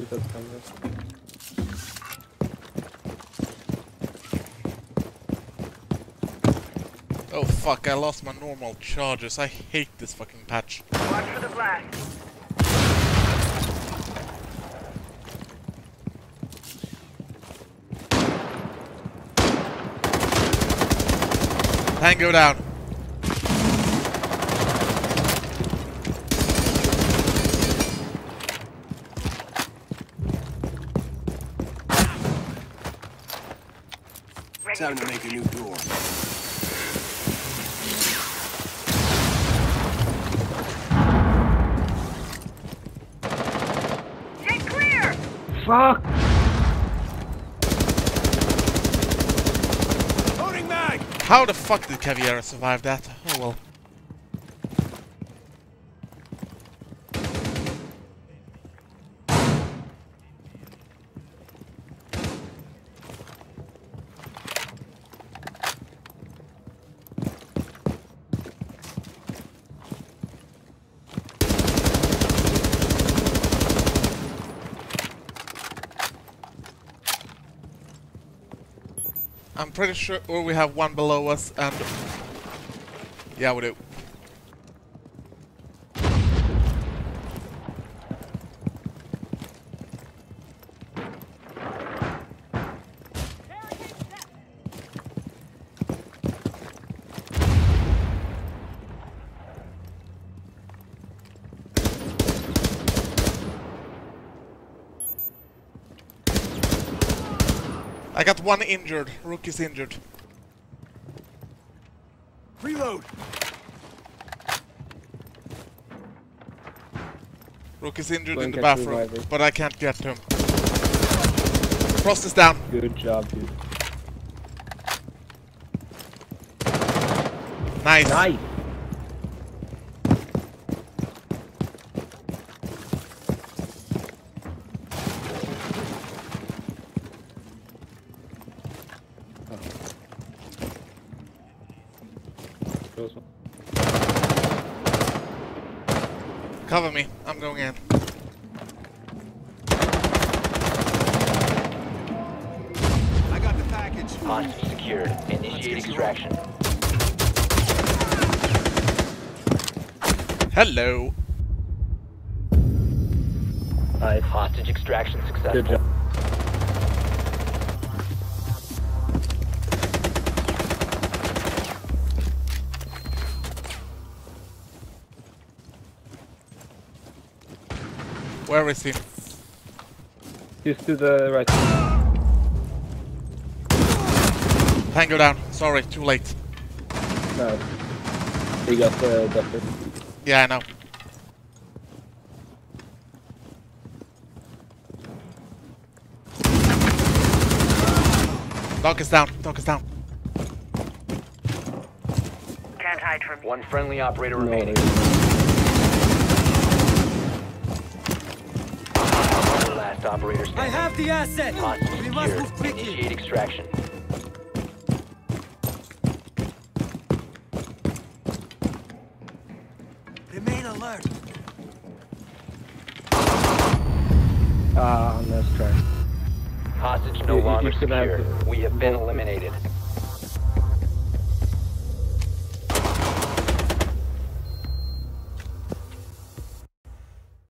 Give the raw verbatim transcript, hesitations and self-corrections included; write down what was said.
that camera. Oh fuck, I lost my normal charges. I hate this fucking patch. Watch for the blast. Tango down. Time to make a new door. Get clear! Fuck! Loading mag! How the fuck did Caviera survive that? Oh well. I'm pretty sure or we have one below us and... Yeah, we do. I got one injured. Rookie's injured. Reload! Rookie's injured Go in and the get bathroom, reviver. but I can't get to him. Frost is down. Good job, dude. Nice. Nice! Close one. Cover me. I'm going in. I got the package. Hostage secured. Initiate extraction. Hello. Nice. Hostage extraction successful. Good job. Where is he? Just to the right. Tango down. Sorry, too late. No. He got the doctor. Yeah, I know. Dog is down. Dog is down. Can't hide from me. One friendly operator No, remaining. there- Last operator standing. I have the asset! Hostage We must move secured. quickly! Initiate extraction. Remain alert! Ah, nice try. Hostage no You- you longer should have- secure. We have been eliminated.